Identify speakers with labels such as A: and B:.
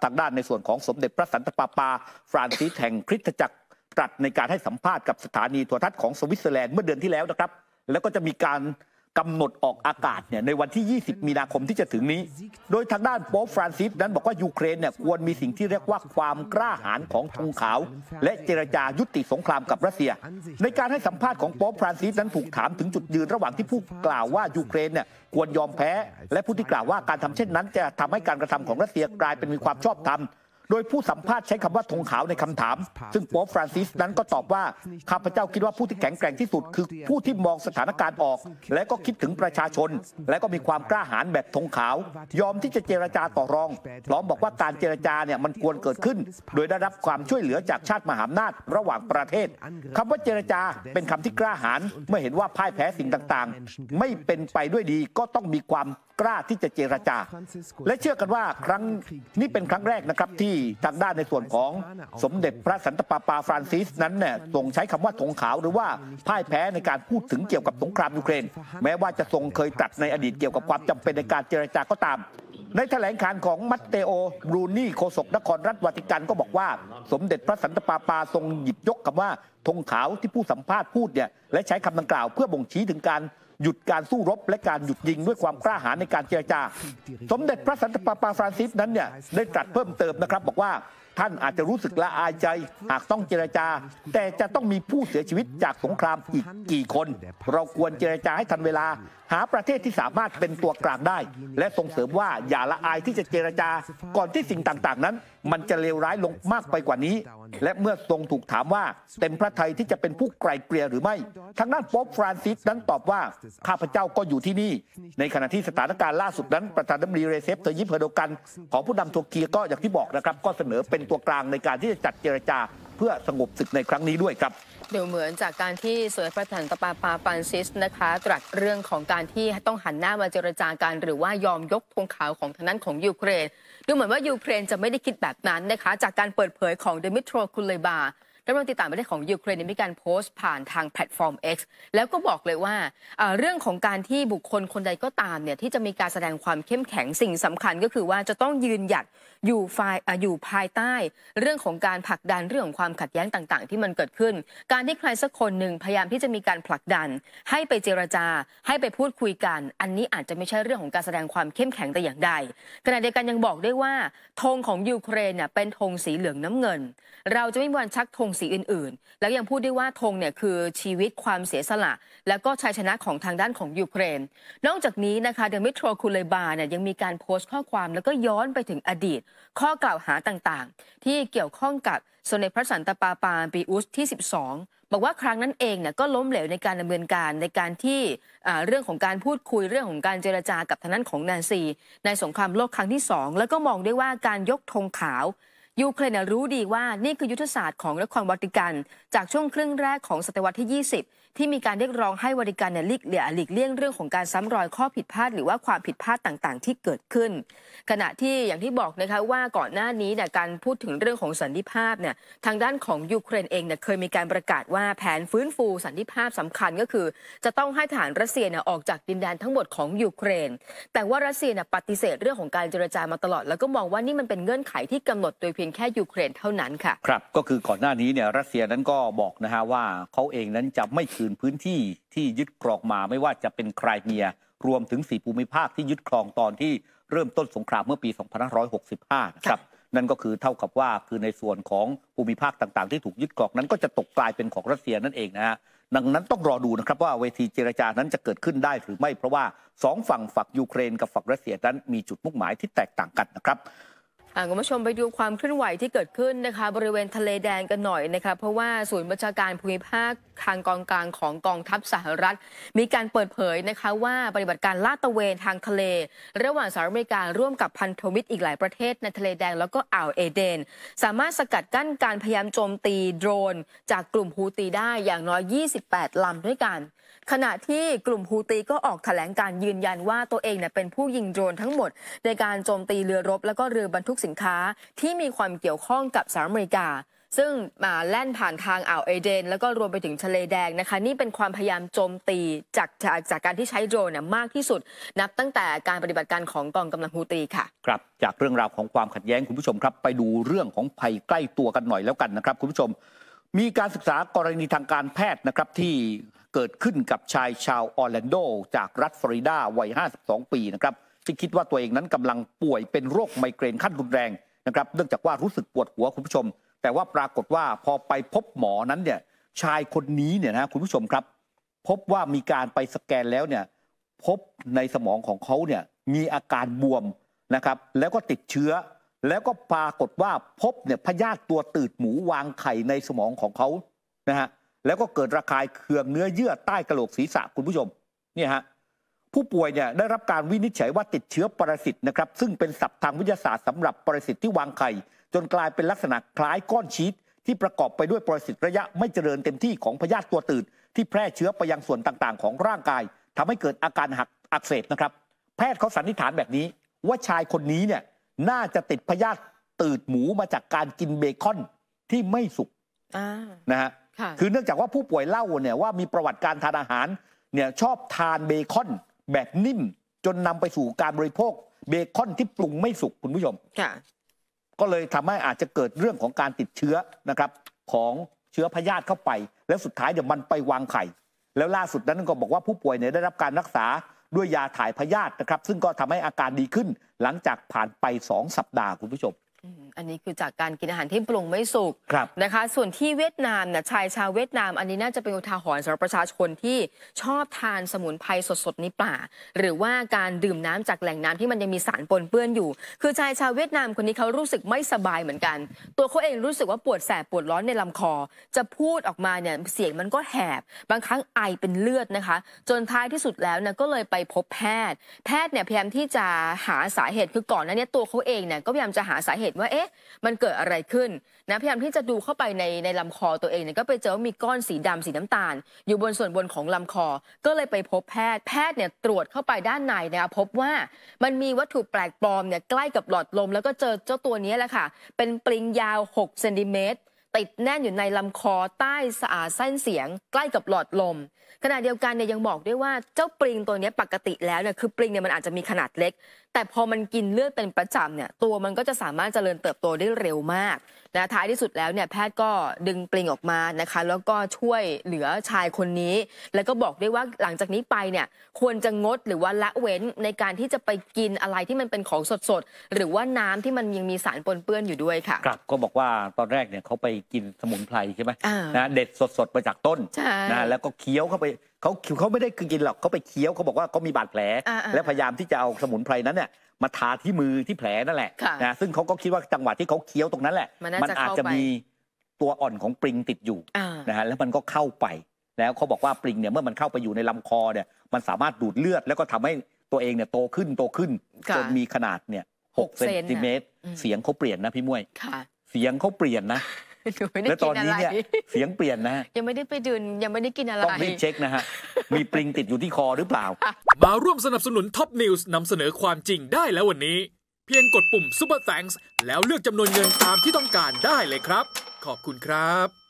A: ทางด้านในส่วนของสมเด็จพระสันตะปาปาฟรานซิสแห่งคริสตจักรตรัสในการให้สัมภาษณ์กับสถานีโทรทัศน์ของสวิตเซอร์แลนด์เมื่อเดือนที่แล้วนะครับแล้วก็จะมีการกำหนดออกอากาศเนี่ยในวันที่ 20 มีนาคมที่จะถึงนี้โดยทางด้านโป๊ปฟรานซิสนั้นบอกว่ายูเครนเนี่ยควรมีสิ่งที่เรียกว่าความกล้าหาญของธงขาวและเจรจายุติสงครามกับรัสเซียในการให้สัมภาษณ์ของโป๊ปฟรานซิสนั้นถูกถามถึงจุดยืนระหว่างที่ผู้กล่าวว่ายูเครนเนี่ยควรยอมแพ้และผู้ที่กล่าวว่าการทำเช่นนั้นจะทำให้การกระทำของรัสเซียกลายเป็นมีความชอบธรรมโดยผู้สัมภาษณ์ใช้คำว่าธงขาวในคำถามซึ่งโป๊ปฟรานซิสนั้นก็ตอบว่าข้าพเจ้าคิดว่าผู้ที่แข็งแกร่งที่สุดคือผู้ที่มองสถานการณ์ออกและก็คิดถึงประชาชนและก็มีความกล้าหาญแบบธงขาวยอมที่จะเจรจาต่อรองพร้อมบอกว่าการเจรจาเนี่ยมันควรเกิดขึ้นโดยได้รับความช่วยเหลือจากชาติมหาอำนาจระหว่างประเทศคำว่าเจรจาเป็นคำที่กล้าหาญเมื่อเห็นว่าพ่ายแพ้สิ่งต่างๆไม่เป็นไปด้วยดีก็ต้องมีความกล้าที่จะเจรจาและเชื่อกันว่าครั้งนี้เป็นครั้งแรกนะครับที่ทางด้านในส่วนของสมเด็จพระสันตะปาปาฟรานซิสนั้นเนี่ยทรงใช้คำว่าธงขาวหรือว่าพ่ายแพ้ในการพูดถึงเกี่ยวกับสงครามยูเครนแม้ว่าจะทรงเคยตรัสในอดีตเกี่ยวกับความจำเป็นในการเจรจาก็ตามในแถลงการของมัตเตโอบรูนี่โฆษกนครรัฐวาติกันก็บอกว่าสมเด็จพระสันตะปาปาทรงหยิบยกคำว่าธงขาวที่ผู้สัมภาษณ์พูดเนี่ยและใช้คำดังกล่าวเพื่อบ่งชี้ถึงการหยุดการสู้รบและการหยุดยิงด้วยความกล้าหาญในการเจรจาสมเด็จพระสันตะปาปาฟรานซิสนั้นเนี่ยได้ตรัสเพิ่มเติมนะครับบอกว่าท่านอาจจะรู้สึกละอายใจหากต้องเจรจาแต่จะต้องมีผู้เสียชีวิตจากสงครามอีกกี่คนเราควรเจรจาให้ทันเวลาหาประเทศที่สามารถเป็นตัวกลางได้และส่งเสริมว่าอย่าละอายที่จะเจรจาก่อนที่สิ่งต่างๆนั้นมันจะเลวร้ายลงมากไปกว่านี้และเมื่อทรงถูกถามว่าเต็มพระทัยที่จะเป็นผู้ไกล่เกลี่ยหรือไม่ทางด้านโป๊ปฟรานซิสนั้นตอบว่าข้าพเจ้าก็อยู่ที่นี่ในขณะที่สถานการณ์ล่าสุดนั้นประธานาธิบดีเรเซป เตอยิป เอร์โดกันของผู้นำตุรกีก็อย่างที่บอกนะครับก็เสนอเป็นตัวกลางในการที่จะจัดเจรจาเพื่อสงบศึกในครั้งนี้ด้วยครับ
B: เดี๋ยวเหมือนจากการที่สมเด็จพระสันตะปาปาฟรานซิสนะคะตรัสเรื่องของการที่ต้องหันหน้ามาเจรจากันหรือว่ายอมยกธงขาวของทางด้านของยูเครนดูเหมือนว่ายูเครนจะไม่ได้คิดแบบนั้นนะคะจากการเปิดเผยของเดมิโตร คุเลบารัฐมนตรีต่างประเทศของยูเครนมีการโพสต์ผ่านทางแพลตฟอร์ม X แล้วก็บอกเลยว่าเรื่องของการที่บุคคลคนใดก็ตามเนี่ยที่จะมีการแสดงความเข้มแข็งสิ่งสำคัญก็คือว่าจะต้องยืนหยัดอยู่ภายใต้เรื่องของการผลักดันเรื่องของความขัดแย้งต่างๆที่มันเกิดขึ้นการที่ใครสักคนหนึ่งพยายามที่จะมีการผลักดันให้ไปเจรจาให้ไปพูดคุยกันอันนี้อาจจะไม่ใช่เรื่องของการแสดงความเข้มแข็งแต่อย่างใดขณะเดียวกันยังบอกได้ว่าธงของยูเครนเนี่ยเป็นธงสีเหลืองน้ำเงินเราจะไม่มีวันชักธงสีอื่นๆแล้วยังพูดได้ว่าธงเนี่ยคือชีวิตความเสียสละและก็ชัยชนะของทางด้านของยูเครนนอกจากนี้นะคะเดมิโตร คุเลบาเนี่ยยังมีการโพสต์ข้อความแล้วก็ย้อนไปถึงอดีตข้อกล่าวหาต่างๆที่เกี่ยวข้องกับสมเด็จพระสันตะปาปาปีอุสที่12บอกว่าครั้งนั้นเองเนี่ยก็ล้มเหลวในการดำเนินการในการที่เรื่องของการพูดคุยเรื่องของการเจรจากับทางด้านของนาซีในสงครามโลกครั้งที่2แล้วก็มองได้ว่าการยกธงขาวยูเครนรู้ดีว่านี่คือยุทธศาสตร์ของนครวาติกันจากช่วงครึ่งแรกของศตวรรษที่20ที่มีการเรียกร้องให้วาติกันหลีกเลี่ยงเรื่องของการซ้ำรอยข้อผิดพลาดหรือว่าความผิดพลาดต่างๆที่เกิดขึ้นขณะที่อย่างที่บอกนะคะว่าก่อนหน้านี้เนี่ยการพูดถึงเรื่องของสันติภาพเนี่ยทางด้านของยูเครนเองเนี่ยเคยมีการประกาศว่าแผนฟื้นฟูสันติภาพสำคัญก็คือจะต้องให้ทหารรัสเซียเนี่ยออกจากดินแดนทั้งหมดของยูเครนแต่ว่ารัสเซียเนี่ยปฏิเสธเรื่องของการเจรจามาตลอดแล้วก็มองว่านี่มันเป็นเงื่อนไขที่กำหนดโดยเพียงแค่ยูเครนเท่านั้นค่ะ
A: ครับก็คือก่อนหน้านี้เนี่ยรัสเซียนั้นก็บอกนะฮะว่าเขาเองนั้นจะไม่คืนพื้นที่ที่ยึดครองมาไม่ว่าจะเป็นไครเมียรวมถึง4ภูมิภาคที่ยึดครองตอนที่เริ่มต้นสงครามเมื่อปี2565นะครับนั่นก็คือเท่ากับว่าคือในส่วนของภูมิภาคต่างๆที่ถูกยึดครองนั้นก็จะตกกลายเป็นของรัสเซียนั่นเองนะฮะดังนั้นต้องรอดูนะครับว่าเวทีเจรจานั้นจะเกิดขึ้นได้หรือไม่เพราะว่า2ฝั่งยูเครนกับฝั่งรัสเซียนั้นมีจุดมุ่งหมายที่แตกต่างกันนะครับ
B: คุณผู้ชมไปดูความเคลื่อนไหวที่เกิดขึ้นนะคะบริเวณทะเลแดงกันหน่อยนะคะเพราะว่าศูนย์บัญชาการภูมิภาคทางกองกลางของกองทัพสหรัฐมีการเปิดเผยนะคะว่าปฏิบัติการลาดตระเวนทางทะเลระหว่างสหรัฐอเมริการ่วมกับพันธมิตรอีกหลายประเทศในทะเลแดงแล้วก็อ่าวเอเดนสามารถสกัดกั้นการพยายามโจมตีโดรนจากกลุ่มฮูตีได้อย่างน้อย28ลำด้วยกันขณะที่กลุ่มฮูตีก็ออกแถลงการยืนยันว่าตัวเองเป็นผู้ยิงโดรนทั้งหมดในการโจมตีเรือรบแล้วก็เรือบรรทุกสินค้าที่มีความเกี่ยวข้องกับสหรัฐอเมริกาซึ่งแล่นผ่านทางอ่าวเอเดนแล้วก็รวมไปถึงทะเลแดงนะคะนี่เป็นความพยายามโจมตีจากการที่ใช้โดรนมากที่สุดนับตั้งแต่การปฏิบัติการของกองกำลังฮูตีค่ะ
A: ครับจากเรื่องราวของความขัดแย้งคุณผู้ชมครับไปดูเรื่องของภัยใกล้ตัวกันหน่อยแล้วกันนะครับคุณผู้ชมมีการศึกษากรณีทางการแพทย์นะครับที่เกิดขึ้นกับชายชาวออร์แลนโดจากรัฐฟลอริดาวัย52 ปีนะครับที่คิดว่าตัวเองนั้นกำลังป่วยเป็นโรคไมเกรนขั้นรุนแรงนะครับเนื่องจากว่ารู้สึกปวดหัวคุณผู้ชมแต่ว่าปรากฏว่าพอไปพบหมอนั้นเนี่ยชายคนนี้เนี่ยนะคุณผู้ชมครับพบว่ามีการไปสแกนแล้วเนี่ยพบในสมองของเขาเนี่ยมีอาการบวมนะครับแล้วก็ติดเชื้อแล้วก็ปรากฏว่าพบเนี่ยพยาธิตัวตืดหมูวางไข่ในสมองของเขานะฮะแล้วก็เกิดระคายเคืองเนื้อเยื่อใต้กะโหลกศีรษะคุณผู้ชมเนี่ยฮะผู้ป่วยเนี่ยได้รับการวินิจฉัยว่าติดเชื้อปรสิตนะครับซึ่งเป็นศัพท์ทางวิทยาศาสตร์สำหรับปรสิตที่วางไข่จนกลายเป็นลักษณะคล้ายก้อนชีสที่ประกอบไปด้วยปรสิตระยะไม่เจริญเต็มที่ของพยาธิตัวตืดที่แพร่เชื้อไปยังส่วนต่างๆของร่างกายทำให้เกิดอาการอักเสบนะครับแพทย์เขาสันนิษฐานแบบนี้ว่าชายคนนี้เนี่ยน่าจะติดพยาธิตืดหมูมาจากการกินเบคอนที่ไม่สุกนะฮะคือเนื่องจากว่าผู้ป่วยเล่าเนี่ยว่ามีประวัติการทานอาหารเนี่ยชอบทานเบคอนแบบนิ่มจนนำไปสู่การบริโภคเบคอนที่ปรุงไม่สุกคุณผู้ชมก็เลยทำให้อาจจะเกิดเรื่องของการติดเชื้อนะครับของเชื้อพยาธิเข้าไปแล้วสุดท้ายเดี๋ยวมันไปวางไข่แล้วล่าสุดนั้นก็บอกว่าผู้ป่วยเนี่ยได้รับการรักษาด้วยยาถ่ายพยาธินะครับซึ่งก็ทำให้อาการดีขึ้นหลังจากผ่านไป2 สัปดาห์คุณผู้ชม
B: อันนี้คือจากการกินอาหารที่ปรุงไม่สุกนะคะส่วนที่เวียดนามเนี่ยชายชาวเวียดนามอันนี้น่าจะเป็นอุทาหรณ์สำหรับประชาชนที่ชอบทานสมุนไพรสดๆในป่าหรือว่าการดื่มน้ำจากแหล่งน้ำที่มันยังมีสารปนเปื้อนอยู่คือชายชาวเวียดนามคนนี้เขารู้สึกไม่สบายเหมือนกันตัวเขาเองรู้สึกว่าปวดแสบปวดร้อนในลำคอจะพูดออกมาเนี่ยเสียงมันก็แหบบางครั้งไอเป็นเลือดนะคะจนท้ายที่สุดแล้วเนี่ยก็เลยไปพบแพทย์เนี่ยพยายามที่จะหาสาเหตุคือก่อนหน้านี้ตัวเขาเองเนี่ยก็พยายามจะหาสาเหตุว่ามันเกิดอะไรขึ้นนะพยายามที่จะดูเข้าไปในลำคอตัวเองเนี่ยก็ไปเจอว่ามีก้อนสีดำสีน้ำตาลอยู่บนส่วนบนของลำคอก็เลยไปพบแพทย์เนี่ยตรวจเข้าไปด้านในนะคะพบว่ามันมีวัตถุแปลกปลอมเนี่ยใกล้กับหลอดลมแล้วก็เจอเจ้าตัวนี้แหละค่ะเป็นปลิงยาว6 เซนติเมตรติดแน่นอยู่ในลำคอใต้เส้นเสียงใกล้กับหลอดลมขณะเดียวกันเนี่ยยังบอกด้วยว่าเจ้าปลิงตัวนี้ปกติแล้วเนี่ยคือปลิงเนี่ยมันอาจจะมีขนาดเล็กแต่พอมันกินเลือดเป็นประจำเนี่ยตัวมันก็จะสามารถเจริญเติบโตได้เร็วมากนะท้ายที่สุดแล้วเนี่ยแพทย์ก็ดึงปลิงออกมานะคะแล้วก็ช่วยเหลือชายคนนี้แล้วก็บอกด้วยว่าหลังจากนี้ไปเนี่ยควรจะงดหรือว่าละเว้นในการที่จะไปกินอะไรที่มันเป็นของสดๆหรือว่าน้ำที่มันยังมีสารปนเปื้อนอยู่ด้วยค่ะ
A: ครับก็บอกว่าตอนแรกเนี่ยเขาไปกินสมุนไพรใช่ไหมนะเด็ดสดๆมาจากต้นนะแล้วก็เคี้ยวเข้าไปเขาไม่ได้กินหรอกเขาไปเคี้ยวเขาบอกว่าเขามีบาดแผลและพยายามที่จะเอาสมุนไพรนั้นเนี่ยมาทาที่มือที่แผลนั่นแหละนะซึ่งเขาก็คิดว่าจังหวะที่เขาเคี้ยวตรงนั้นแหละมันอาจจะมีตัวอ่อนของปลิงติดอยู่นะฮะแล้วมันก็เข้าไปแล้วเขาบอกว่าปลิงเนี่ยเมื่อมันเข้าไปอยู่ในลำคอเนี่ยมันสามารถดูดเลือดแล้วก็ทำให้ตัวเองเนี่ยโตขึ้นจนมีขนาดเนี่ย6 เซนติเมตรเสียงเขาเปลี่ยนนะพี่ม้วยเสียงเขาเปลี่ยนนะและตอนนี้เนี่ยเสียงเปลี่ยนนะ
B: ยังไม่ได้ไปดื่มยังไม่ได้กินอะไร
A: ต้องรีบเช็คนะฮะมีปลิงติดอยู่ที่คอหรือเปล่า
C: มาร่วมสนับสนุนท็อปนิวส์นำเสนอความจริงได้แล้ววันนี้เพียงกดปุ่ม Super Thanks แล้วเลือกจำนวนเงินตามที่ต้องการได้เลยครับขอบคุณครับ